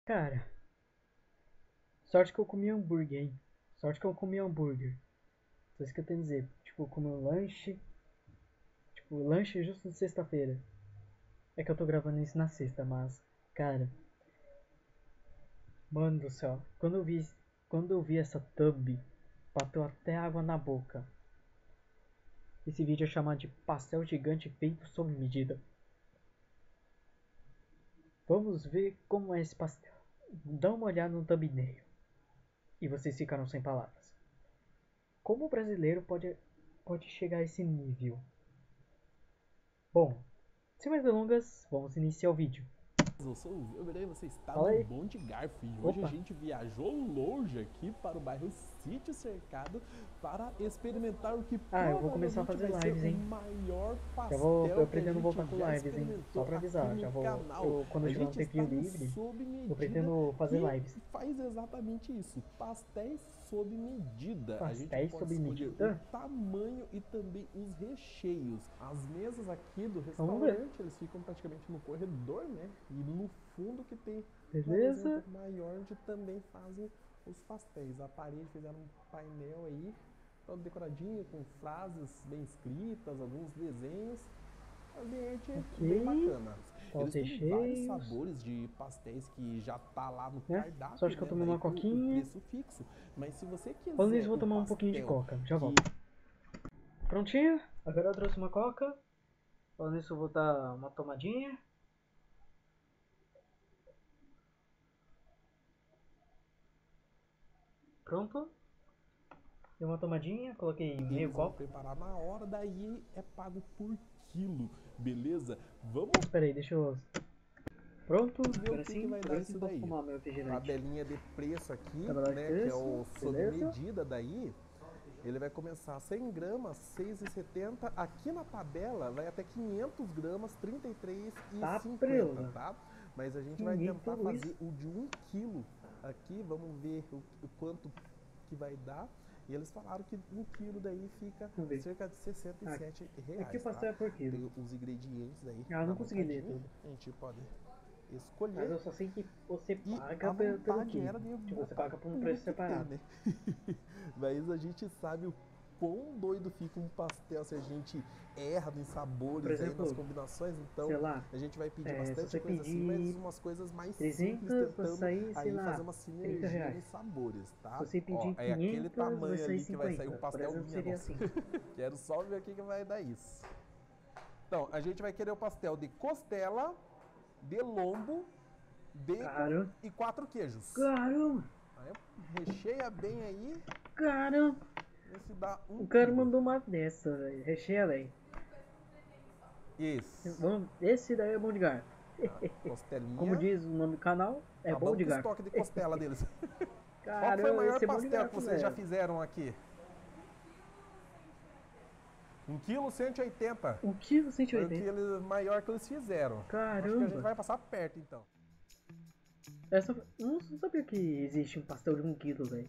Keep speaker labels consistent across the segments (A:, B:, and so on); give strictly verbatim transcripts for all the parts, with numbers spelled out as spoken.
A: Cara, sorte que eu comi hambúrguer, hein? Sorte que eu comi hambúrguer. Só isso que eu tenho a dizer. Tipo, eu comi um lanche. Tipo, lanche justo de sexta-feira. É que eu tô gravando isso na sexta, mas. Cara. Mano do céu. Quando eu vi. Quando eu vi essa thumb, bateu até água na boca. Esse vídeo é chamado de pastel gigante feito sob medida. Vamos ver como é esse pastel. Dá uma olhada no thumbnail. E vocês ficaram sem palavras. Como o brasileiro pode, pode chegar a esse nível? Bom, sem mais delongas, vamos iniciar o vídeo.
B: Eu sou o Wilber e você está
A: Fala
B: no
A: aí.
B: Bom de Garfo e hoje a
A: Opa.
B: gente viajou longe aqui para o bairro Sítio Cercado para experimentar o que
A: Ah, eu vou começar a
B: provavelmente
A: fazer
B: vai ser
A: lives,
B: o
A: hein?
B: maior
A: Já vou, eu
B: pastel que a
A: pretendo voltar
B: gente
A: com
B: já
A: lives, hein? Só
B: experimentou
A: pra
B: aqui
A: avisar,
B: no
A: já vou,
B: canal.
A: eu, quando
B: A
A: eu tiver um
B: gente
A: tempinho
B: está no
A: livre,
B: Sob
A: eu
B: Medida
A: pretendo fazer
B: que
A: lives.
B: faz exatamente isso, pastéis sob medida. A gente
A: Pastéis
B: pode
A: sob
B: escolher o
A: medida?
B: tamanho e também os recheios. As mesas aqui do
A: Vamos ver.
B: restaurante, eles ficam praticamente no corredor, né? E no fundo que tem uma mesinha um
A: Beleza?
B: pouco maior onde também fazem os pastéis. A parede fizeram um painel aí, todo decoradinho, com frases bem escritas, alguns desenhos. Ambiente bem
A: Ok.
B: bacana.
A: Tá os
B: Eles têm vários
A: recheios,
B: sabores de pastéis que já tá lá no
A: né? Só
B: cardápio,
A: acho que eu
B: né?
A: tomei
B: Daí
A: uma
B: com o
A: coquinha.
B: preço fixo. Mas se você
A: Falando nisso,
B: quiser
A: vou
B: o
A: tomar um pouquinho de
B: pastel
A: coca. Já
B: que
A: volto. Prontinho? Agora eu trouxe uma coca. Falando nisso, eu vou dar uma tomadinha. Pronto. Dei uma tomadinha, coloquei meio
B: eles vão
A: copo.
B: preparar na hora, daí é pago por quilo, beleza? Vamos
A: Espera aí, deixa eu. Pronto,
B: ver o
A: agora
B: que, que
A: sim,
B: vai dar
A: agora sim
B: isso
A: posso
B: daí.
A: tomar meu refrigerante.
B: Tabelinha de preço aqui,
A: Tabela de
B: né? Que é
A: preço,
B: o sob
A: beleza?
B: medida daí. Ele vai começar cem gramas, seis e setenta. Aqui na tabela vai até quinhentos gramas, trinta e três
A: Tá
B: e cinquenta,
A: prela.
B: tá? Mas a gente vai
A: Ninguém
B: tentar
A: tudo
B: fazer
A: isso.
B: o de um quilo aqui. Vamos ver o, o quanto que vai dar. E eles falaram que um quilo daí fica
A: Vamos ver.
B: cerca de sessenta e sete
A: Aqui o
B: reais, tá?
A: pastel é por quilo.
B: Tem os ingredientes aí
A: Ah, eu não consegui ler
B: anotadinho.
A: tudo.
B: A gente pode
A: Mas
B: escolher.
A: eu só sei que você
B: E
A: paga
B: a
A: pelo, pelo
B: vontade
A: quilo.
B: era de
A: Tipo, você
B: botar
A: paga por um
B: tudo
A: preço
B: que tem,
A: separado.
B: né? Mas a gente sabe o quão doido fica um pastel se a gente erra em
A: Por
B: sabores aí nas
A: exemplo,
B: combinações. Então
A: sei lá,
B: a gente vai pedir
A: é, se
B: bastante
A: você
B: coisa assim, mas
A: pedir
B: umas coisas mais simples,
A: trezentos, vai
B: tentando
A: sair, sei
B: aí fazer
A: lá,
B: uma
A: trinta
B: sinergia
A: reais.
B: nos sabores,
A: Se
B: tá?
A: você
B: Ó,
A: pedir
B: é aquele
A: quinhentos, vai
B: tamanho
A: sair
B: ali que vai sair um
A: cinquenta. Por
B: pastel
A: exemplo,
B: minha
A: seria
B: nossa.
A: assim.
B: Quero só ver o que, que vai dar isso. Então, a gente vai querer o pastel de costela, de lombo, bacon
A: Caro.
B: e quatro queijos.
A: Caro.
B: Aí recheia bem aí,
A: Caro.
B: vê se dá um
A: O cara
B: quilo.
A: mandou uma dessa, velho. Recheia, velho.
B: Isso.
A: Esse daí é bom de garfo.
B: A
A: Como
B: costelinha.
A: diz o nome do canal, é bom
B: Acabamos
A: de
B: com o
A: garfo.
B: estoque de costela deles. Qual que foi o
A: Cara,
B: maior
A: esse é bom de
B: pastel que
A: garfo,
B: vocês já
A: velho.
B: fizeram aqui? Um quilo cento e oitenta.
A: Um quilo cento e
B: Foi o que
A: oitenta.
B: eles, maior que eles fizeram. Acho que a gente
A: Caramba.
B: vai passar perto então.
A: Essa, não, não sabia que existe um pastel de um quilo, velho.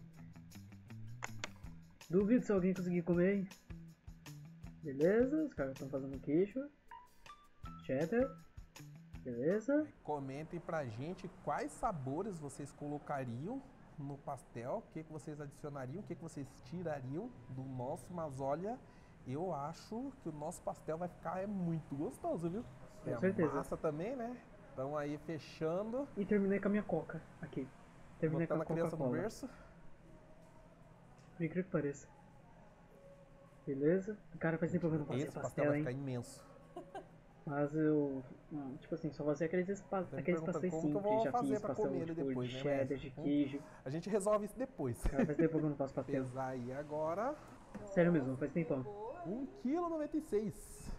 A: Duvido se alguém conseguir comer, hein? Beleza, os caras estão fazendo queijo. Cheddar. Beleza.
B: Comentem pra gente quais sabores vocês colocariam no pastel, o que, que vocês adicionariam, o que, que vocês tirariam do nosso, mas olha, eu acho que o nosso pastel vai ficar é muito gostoso, viu?
A: Com
B: E a
A: certeza.
B: massa também, né? Então aí fechando,
A: E terminei com a minha coca aqui. Terminei com
B: botando
A: a
B: a criança no
A: Coca-Cola.
B: berço.
A: Por incrível que pareça. Beleza? Cara, faz tempo que eu não faço
B: Esse pastel
A: pastel,
B: vai
A: hein?
B: ficar imenso.
A: Mas eu, hum, tipo assim, só fazia aqueles, espa-
B: Tá me
A: aqueles
B: perguntando
A: pastéis
B: como que eu
A: simples.
B: vou
A: Já
B: fazer
A: fiz
B: pra
A: pastel,
B: comer ele
A: tipo, de
B: depois, né? Mas
A: cheddar, de
B: vamos-
A: queijo.
B: a gente resolve isso depois.
A: Cara, faz tempo que eu não faço pastel.
B: Pesar aí agora,
A: Sério mesmo, faz tempão.
B: um vírgula noventa e seis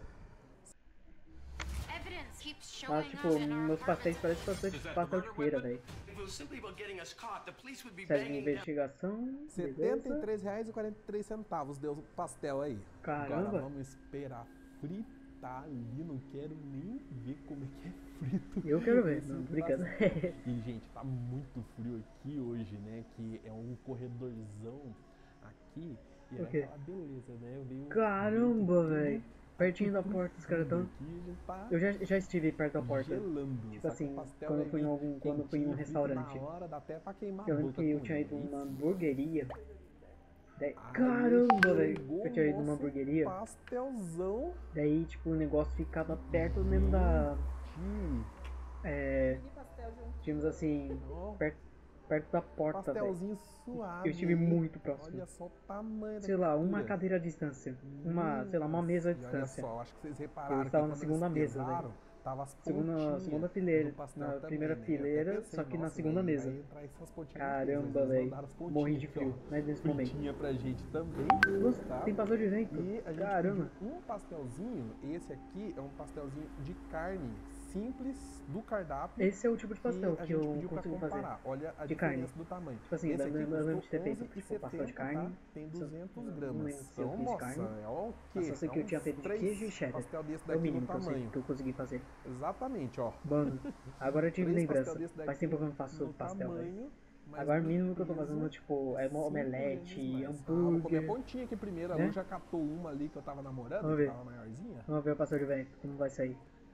C: Evidence keeps
A: Mas,
C: showing
A: tipo,
C: up in our
A: meus pastéis
C: apartment.
A: parecem pastel de, pastel de feira, velho.
D: If it was simply about getting us caught, the police would be
A: Série de
D: banging down.
A: investigação,
B: setenta e
A: beleza.
B: três reais e quarenta e três centavos deu o pastel aí.
A: Caramba.
B: Agora vamos esperar fritar ali. Não quero nem ver como é que é frito.
A: Eu quero ver,
B: esse
A: não, brincando.
B: pastel. E, gente, tá muito frio aqui hoje, né? Que é um corredorzão aqui. E
A: O
B: é
A: quê?
B: aquela beleza, né? Eu dei um
A: Caramba,
B: vento
A: velho. pertinho da porta, os caras tão...
B: Aqui a gente tá
A: Eu já, já estive perto da porta.
B: gelando.
A: Tipo
B: Só que o
A: assim,
B: pastel
A: quando eu
B: vai
A: fui em
B: vir
A: algum, quando eu fui em um
B: quentinho, frito
A: restaurante.
B: Na hora, dá até pra queimar
A: Eu
B: a
A: lembro
B: boca
A: que eu
B: com
A: tinha ido
B: ele.
A: numa
B: Isso.
A: hamburgueria. Daí,
B: Aí
A: caramba, velho.
B: chegou
A: Eu tinha ido
B: o
A: numa
B: nosso
A: hamburgueria.
B: pastelzão.
A: Daí, tipo, o negócio ficava perto mesmo da...
B: Hum,
A: É, tínhamos assim,
B: ó,
A: perto, perto da porta, velho.
B: pastelzinho suave.
A: Eu estive
B: hein?
A: muito próximo.
B: Olha só o tamanho
A: Sei
B: da
A: lá, uma
B: textura.
A: cadeira à distância. Uma, sei lá, uma mesa à
B: E olha
A: distância.
B: só, acho que vocês repararam
A: estava
B: que
A: na
B: quando
A: segunda
B: eles
A: mesa,
B: pesaram,
A: velho.
B: tava as
A: Segunda,
B: pontinhas
A: segunda
B: do
A: fileira,
B: pastel
A: na
B: também,
A: primeira
B: né? Eu até
A: fileira,
B: pensei,
A: só que na
B: nossa,
A: segunda
B: vai-
A: mesa.
B: vai entrar essas pontinhas
A: Caramba,
B: depois, eles
A: velho.
B: mandaram as pontinhas
A: Morri de
B: aqui,
A: frio,
B: ó.
A: né, nesse momento.
B: Fritinha pra gente também,
A: Nossa,
B: tá?
A: tem pastor de vento.
B: E a gente
A: Caramba.
B: pediu um pastelzinho, esse aqui é um pastelzinho de carne simples do cardápio.
A: Esse é o tipo de pastel
B: que a
A: que
B: gente
A: eu
B: pediu pra
A: consigo fazer.
B: comparar. Olha a
A: De
B: diferença
A: carne.
B: do tamanho.
A: Tipo assim,
B: Esse
A: eu
B: aqui
A: lembro eu lembro de ter
B: custou
A: feito tipo, pastel de
B: onze e setenta,
A: carne.
B: tá? Tem
A: Se eu-
B: duzentos
A: não
B: gramas.
A: lembro se eu
B: Então,
A: fiz
B: nossa,
A: carne.
B: é o quê?
A: Mas só sei que eu
B: É
A: tinha
B: uns
A: feito de
B: três
A: queijo e cheddar.
B: pastel desse
A: É o
B: daqui
A: mínimo
B: no
A: que eu, sei,
B: tamanho.
A: que eu consegui fazer.
B: Exatamente, ó.
A: Mano, agora eu tive
B: Três
A: lembrança.
B: pastel desse daqui
A: Faz tempo que eu não faço
B: no
A: pastel, velho.
B: tamanho, mas
A: Agora o
B: no
A: mínimo que eu tô
B: peso,
A: fazendo, tipo, é
B: cinco
A: omelete,
B: vezes mais. Ah, vou comer a
A: hambúrguer.
B: pontinha aqui primeiro. A
A: né?
B: Lu já catou uma ali que eu tava namorando,
A: Vamos
B: que
A: ver.
B: tava maiorzinha.
A: Vamos ver o pastel de vento, como vai sair.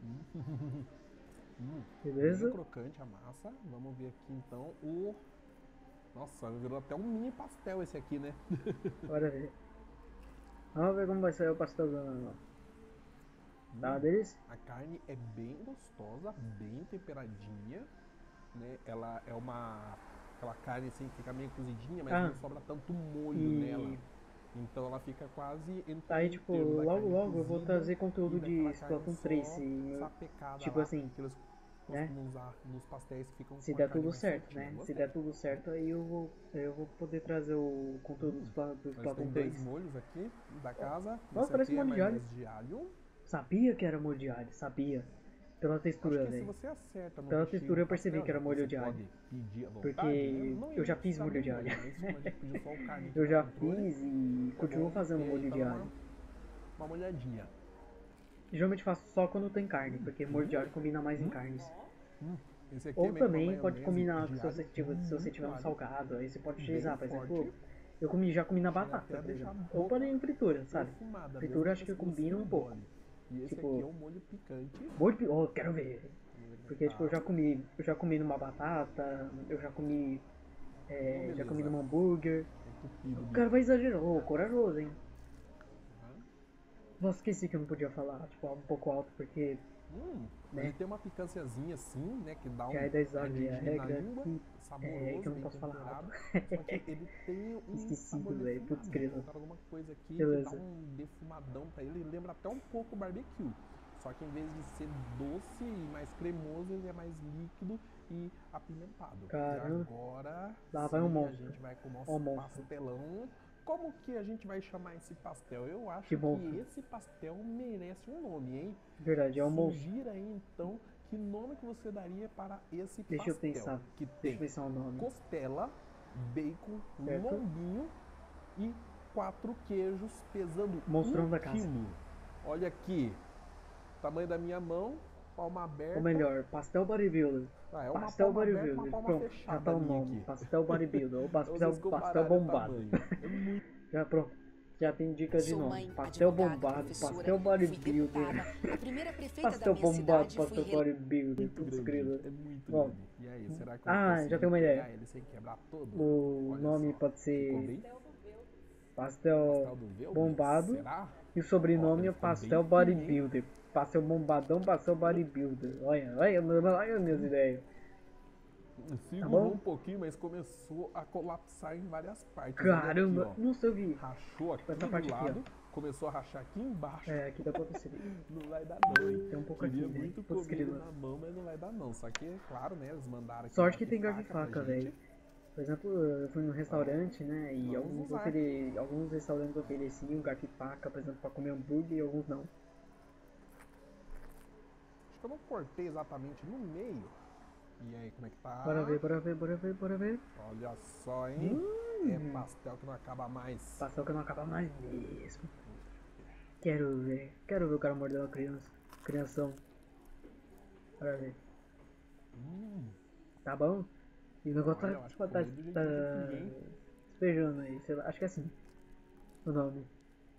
B: Hum,
A: Beleza?
B: bem crocante a massa. Vamos ver aqui então o... Nossa, virou até um mini pastel esse aqui, né?
A: Bora ver. Vamos ver como vai sair o pastel da... Tá uma delícia?
B: A carne é bem gostosa, bem temperadinha, né? Ela é uma... Aquela carne assim que fica meio cozidinha, mas
A: Ah.
B: não sobra tanto molho
A: E-
B: nela. Então ela fica quase entre
A: Aí,
B: o
A: tipo,
B: termo da
A: logo
B: carne
A: logo eu vou
B: cozida
A: trazer conteúdo
B: e
A: de
B: daquela
A: Splatoon
B: carne
A: três,
B: só
A: se-
B: sapecada
A: tipo
B: lá,
A: assim,
B: que eles
A: né?
B: costumam usar nos pastéis que ficam
A: Se
B: com a
A: der
B: carne
A: tudo
B: mais
A: certo,
B: soltinha.
A: né? Se
B: Gostei.
A: der tudo certo, aí eu vou, eu vou poder trazer o conteúdo do Spla- do
B: Nós
A: Splatoon
B: temos dois
A: três.
B: molhos aqui da casa.
A: Ó,
B: Esse
A: parece
B: aqui é
A: molho de alho.
B: maionese de alho.
A: Sabia que era molho de alho, sabia. Pela
B: Acho
A: textura,
B: que se
A: velho.
B: você acerta no
A: Pela
B: recheio
A: textura
B: do
A: eu percebi
B: pastel,
A: que era molho
B: você
A: de alho.
B: pode pedir à vontade,
A: Porque
B: né? Não
A: eu já
B: ia
A: fiz molho de
B: precisar
A: alho.
B: do molho, mas como a gente pediu só o carne que
A: Eu já
B: dá controle,
A: fiz e
B: é
A: continuo
B: bom
A: fazendo
B: ter
A: molho
B: aí
A: de
B: pra dar
A: alho.
B: Uma, uma molhadinha.
A: Geralmente faço só quando tem carne, porque molho de alho combina mais em carnes.
B: Hum, esse aqui
A: Ou
B: é meio que uma
A: também pode
B: maionese
A: combinar
B: de
A: se você,
B: alho
A: tiver, se você
B: muito
A: tiver um
B: alho.
A: salgado, aí você pode
B: Bem
A: utilizar, por exemplo,
B: forte.
A: eu comi, já comi na
B: Chega
A: batata,
B: até a
A: por
B: deixar a
A: exemplo. Ou
B: boca
A: pode em fritura, sabe?
B: Perfumada,
A: Fritura
B: mesmo
A: acho que
B: se você
A: combina um
B: não
A: pouco.
B: mole. E esse
A: Tipo,
B: aqui é o molho picante.
A: Molho de... Oh, quero ver.
B: Vamos ver como é
A: Porque
B: que
A: tipo, eu
B: tá.
A: já comi, eu já comi numa batata, eu já comi, é,
B: Então,
A: já comi
B: beleza.
A: num hambúrguer.
B: Entupido
A: O
B: de-
A: cara vai exagerar, ô, corajoso, hein?
B: Aham.
A: Nossa, esqueci que eu não podia falar, tipo, um pouco alto, porque
B: Hum,
A: Né?
B: ele tem uma picânciazinha assim, né? Que dá um
A: já é dez horas e a
B: ardidinho na
A: regra
B: língua,
A: que
B: saboroso,
A: é que eu não
B: bem
A: posso falar
B: temperado.
A: alto.
B: Só que ele tem um
A: Esquecido,
B: sabor
A: velho,
B: defumado.
A: putz, grilo.
B: Colocaram alguma coisa aqui
A: Beleza.
B: que dá um defumadão pra ele. Ele lembra até um pouco o barbecue. Só que em vez de ser doce e mais cremoso, ele é mais líquido e apimentado.
A: Caramba.
B: E agora
A: Lá vai um
B: sim,
A: monstro.
B: a gente vai com o nosso
A: Ó o monstro.
B: pastelão. Como que a gente vai chamar esse pastel? Eu acho
A: Que
B: que,
A: monstro.
B: esse pastel merece um nome, hein?
A: Verdade, é um monstro.
B: Sugira aí então que nome que você daria para esse
A: Deixa eu
B: pastel.
A: pensar.
B: Que
A: Deixa
B: tem
A: eu pensar o nome.
B: costela, bacon,
A: Certo.
B: lombinho e quatro queijos pesando
A: Monstrão
B: um
A: da casa.
B: quilo. Olha aqui, tamanho da minha mão, palma aberta.
A: Ou melhor, pastel bodybuilder.
B: Ah, é uma
A: Pastel
B: palma aberta,
A: bodybuilder.
B: uma palma
A: Pronto, já
B: fechada
A: tá o
B: minha
A: nome.
B: aqui.
A: Pastel bodybuilder. Ou
B: Pra
A: pastel,
B: vocês
A: pastel
B: compararem o
A: bombado.
B: tamanho. É muito
A: Já pronto. Já tem dicas de
C: Sou
A: nome.
C: mãe,
A: Pastel
C: advogada,
A: bombado,
C: professora,
A: pastel
C: fui
A: bodybuilder.
C: deputada. A primeira prefeita
A: Pastel
C: da minha
A: bombado,
C: cidade
A: pastel
C: foi re...
A: bodybuilder. Putz,
B: grande.
A: grilo.
B: É muito
A: Bom.
B: grande. E aí, será que eu
A: Ah,
B: consigo
A: já tenho uma ideia.
B: pegar ele sem quebrar todo?
A: O
B: Olha
A: nome
B: só.
A: pode
B: Ficou
A: ser
B: bem?
A: pastel
B: Pastel do Velvet?
A: bombado.
B: Será?
A: E o sobrenome
B: Olha,
A: é
B: ficou
A: pastel
B: bem firme, hein?
A: bodybuilder. Pastel bombadão, pastel bodybuilder. Olha, olha, olha minhas ideias.
B: Segurou
A: bom?
B: um pouquinho, mas começou a colapsar em várias partes.
A: Caramba,
B: Olha aqui,
A: nossa, eu vi.
B: ó. Rachou aqui
A: Essa
B: do
A: parte aqui,
B: lado, começou a rachar aqui embaixo.
A: É, aqui dá pra perceber.
B: Não vai dar não, hein?
A: Tem um pouco
B: Queria
A: aqui, né?
B: muito
A: Putz,
B: comer ele
A: grilo.
B: na mão, mas não vai dar não. Só que, claro, né, eles mandaram aqui
A: Sorte
B: garfo
A: que tem
B: e
A: garfo e
B: pra
A: faca,
B: gente.
A: velho. Por exemplo, eu fui num restaurante, né? E
B: Vamos
A: alguns,
B: usar.
A: ofere... alguns restaurantes ofereciam garfo e faca, por exemplo, pra comer hambúrguer e alguns não.
B: Acho que eu não cortei exatamente no meio. E aí, como é que tá?
A: Bora ver, bora ver, bora ver, bora ver.
B: Olha só, hein?
A: Hum.
B: É pastel que não acaba mais.
A: Pastel que não acaba mais mesmo. Quero ver. Quero ver o cara mordendo a criança. Crianção. Bora ver.
B: Hum,
A: Tá bom? E o negócio
B: Olha, eu
A: tá,
B: acho
A: tá,
B: que
A: tá,
B: comi do jeito
A: tá
B: que eu queria, hein?
A: despejando aí, sei lá, acho que é assim o nome.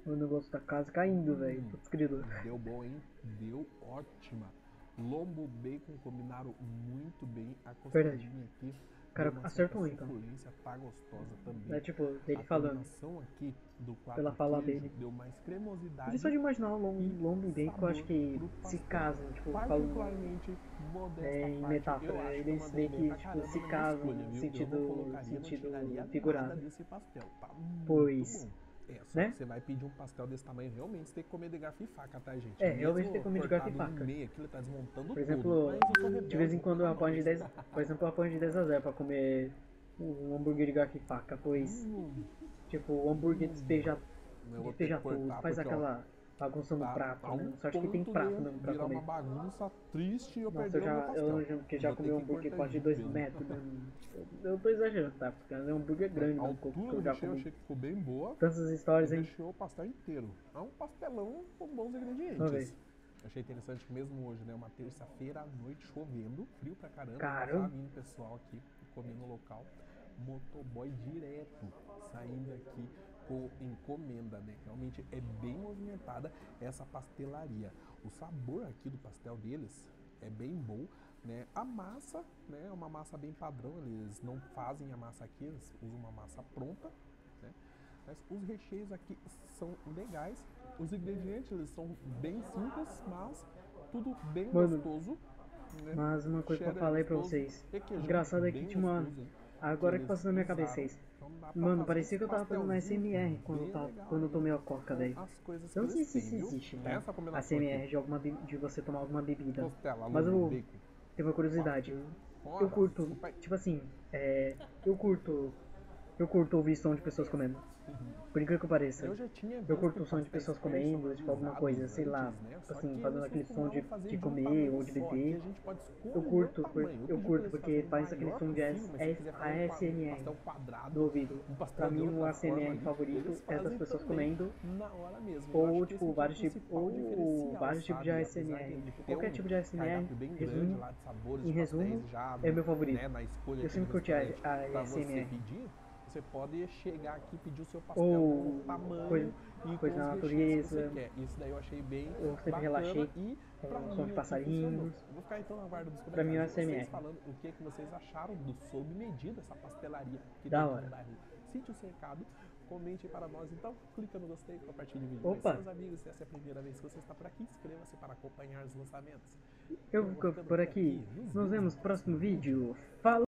A: O negócio da casa caindo, velho.
B: Hum.
A: Putz, querido.
B: Deu bom, hein? Deu ótima. Lombo bacon combinaram muito bem. A costelinha aqui.
A: Cara,
B: deu uma
A: acertou
B: certa
A: então.
B: suculência, tá gostosa também.
A: É tipo, dele
B: a
A: falando.
B: combinação aqui do quatro
A: Pela fala
B: queijo
A: dele.
B: deu mais cremosidade.
A: Mas só de imaginar o lombo,
B: e
A: lombo e bacon, eu acho que
B: sabor pro
A: se
B: pastel.
A: casam, tipo, falando
B: Particularmente, modesta
A: é, em
B: parte,
A: metáfora.
B: eu acho que eu
A: Eles
B: mandei
A: meio
B: bem
A: que
B: pra
A: tipo,
B: caramba
A: se
B: na minha
A: casam
B: escolha,
A: no
B: viu? Eu não
A: sentido,
B: colocaria, não
A: sentido
B: tiraria
A: figurado.
B: nada desse pastel. Tá muito
A: Pois,
B: bom. É, só
A: né?
B: que você vai pedir um pastel desse tamanho, realmente você tem que comer de garfo e faca, tá, gente?
A: É, realmente tem que comer de garfo e
B: cortado no
A: faca.
B: meio, aquilo tá desmontando
A: Por exemplo,
B: tudo. Mas eu sou rebelde,
A: de vez em quando eu
B: tá
A: apanho de
B: bom.
A: dez. Por exemplo, eu apanho de dez a zero pra comer um hambúrguer de garfo e faca, pois,
B: Hum,
A: tipo, o hambúrguer despeja,
B: eu vou ter que
A: despeja tudo,
B: cortar,
A: faz
B: porque, ó,
A: aquela bagunça no
B: tá,
A: prato,
B: tá um
A: né? Só acho que tem
B: ponto
A: prato
B: de
A: mesmo pra
B: virar
A: comer.
B: uma bagunça triste e eu
A: Nossa,
B: perder
A: eu já,
B: o meu pastel.
A: eu já, que já
B: Vou ter
A: comi um
B: que
A: hambúrguer
B: cortar
A: quase de
B: isso
A: dois
B: mesmo.
A: metros, né? Eu, eu tô exagerando, tá? Porque é um hambúrguer grande,
B: A
A: né? Que eu- que
B: altura
A: eu
B: do
A: já
B: recheio eu
A: comi.
B: achei que ficou bem boa.
A: Tantas histórias,
B: E
A: hein?
B: recheou o pastel inteiro. É um pastelão com bons
A: Vamos
B: ingredientes.
A: ver.
B: Achei interessante que mesmo hoje, né? Uma terça-feira à noite chovendo, frio pra caramba.
A: Caramba.
B: Tava vindo pessoal aqui comendo no local. Motoboy direto saindo aqui com encomenda, né? Realmente é bem movimentada essa pastelaria. O sabor aqui do pastel deles é bem bom, né? A massa, né? É uma massa bem padrão. Eles não fazem a massa aqui, eles usam uma massa pronta, né? Mas os recheios aqui são legais. Os ingredientes eles são bem simples, mas tudo bem
A: Mano,
B: gostoso. Né?
A: Mas uma coisa que eu
B: Cheddar
A: falei pra
B: gostoso,
A: vocês.
B: requeijão
A: Engraçado é que,
B: bem
A: tipo, mano,
B: gostoso, hein?
A: agora que
B: eles
A: passou na minha cabeça
B: usaram.
A: isso.
B: Então dá pra
A: Mano,
B: fazer
A: parecia
B: esse
A: que eu tava fazendo A S M R
B: pastelzinho
A: quando eu,
B: bem
A: tava,
B: legal
A: quando eu
B: aí
A: tomei a coca,
B: com
A: velho.
B: as coisas que
A: Eu não sei
B: eles
A: se
B: têm,
A: isso
B: viu?
A: existe, né?
B: Essa combinação
A: A S M R
B: aqui,
A: de, alguma, be- de você tomar alguma bebida.
B: costela,
A: Mas
B: lombo,
A: eu
B: bacon.
A: tenho uma curiosidade.
B: Olha,
A: Eu curto,
B: desculpa aí.
A: tipo assim, é, eu curto, eu curto ouvir som de pessoas comendo. Por incrível que pareça.
B: Eu já tinha
A: Eu
B: visto
A: curto o som de
B: pastéis
A: pessoas comendo, tipo alguma coisa, sei lá.
B: personalizados antes, né?
A: Tipo
B: Só
A: assim,
B: que
A: fazendo
B: eles
A: aquele som de,
B: costumavam fazer
A: de
B: um
A: comer
B: tamanho
A: ou de
B: só. Aqui
A: beber.
B: a gente pode escolher
A: Eu curto,
B: o
A: por-
B: tamanho.
A: eu
B: pedi pra
A: curto
B: eles
A: porque
B: fazerem
A: faz aquele
B: maior
A: som de
B: possível, mas se
A: A S-
B: quiser fazer um
A: A S M R
B: pastel quadrado,
A: do ouvido.
B: um pastel
A: Pra
B: de
A: mim, o
B: outra
A: A S M
B: forma
A: R
B: ali,
A: favorito
B: eles
A: é das
B: fazem
A: pessoas
B: também
A: comendo,
B: na hora mesmo. Eu
A: ou
B: acho que
A: tipo,
B: esse
A: vários
B: aqui é o
A: tipos,
B: principal
A: ou
B: diferencial,
A: vários tipos de
B: sabe?
A: A S M
B: Apesar de
A: R.
B: ele
A: Tipo,
B: ter
A: qualquer
B: um
A: tipo de A S M R,
B: cardápio bem grande
A: resumo,
B: lá de sabores
A: em
B: de
A: resumo,
B: pastéis já
A: é o meu favorito.
B: né, na escolha
A: Eu
B: aqui
A: sempre
B: do
A: curti a,
B: restaurante
A: a
B: pra você
A: ASMR.
B: pedir, você pode chegar aqui e pedir o seu pastel
A: Ou
B: no tamanho
A: coisa-
B: e
A: coisa
B: com
A: na
B: os recheios que
A: natureza.
B: você quer. Isso daí eu achei bem
A: Eu sempre
B: bacana
A: relaxei
B: e
A: com
B: pra
A: o
B: mim
A: som de
B: aqui
A: passarinhos.
B: funcionou. Vou ficar então na guarda dos
A: Pra mim, o
B: comentários de vocês
A: A S M R.
B: falando o que, que vocês acharam do sob medida, essa pastelaria que
A: Da
B: tem
A: hora.
B: no bairro Sítio Cercado. Comente para nós, então clica no gostei, compartilhe o vídeo
A: Opa.
B: com seus amigos. Se essa é a primeira vez que você está por aqui, inscreva-se para acompanhar os lançamentos.
A: Eu
B: vou
A: vou
B: ficando
A: por aqui. Nos vemos no próximo vídeo. Falou!